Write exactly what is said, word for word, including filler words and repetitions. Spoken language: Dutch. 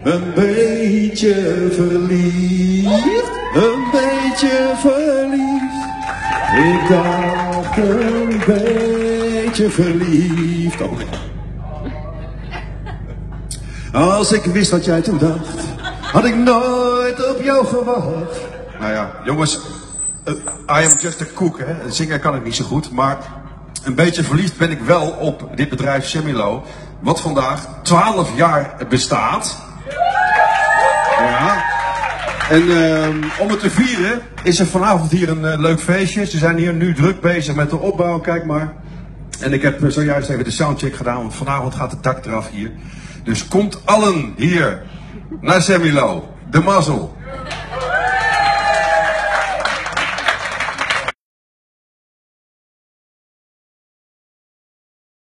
Een beetje verliefd, een beetje verliefd. Ik dacht een beetje verliefd. Oh. Als ik wist wat jij toen dacht, had ik nooit op jou gewacht. Nou ja, jongens, uh, I am just a cook, hè. Zingen kan ik niet zo goed, maar een beetje verliefd ben ik wel op dit bedrijf Semilo, wat vandaag twaalf jaar bestaat. Ja. En uh, om het te vieren is er vanavond hier een uh, leuk feestje. Ze zijn hier nu druk bezig met de opbouw, kijk maar. En ik heb uh, zojuist even de soundcheck gedaan, want vanavond gaat het dak eraf hier. Dus komt allen hier naar Semilo, de mazzel.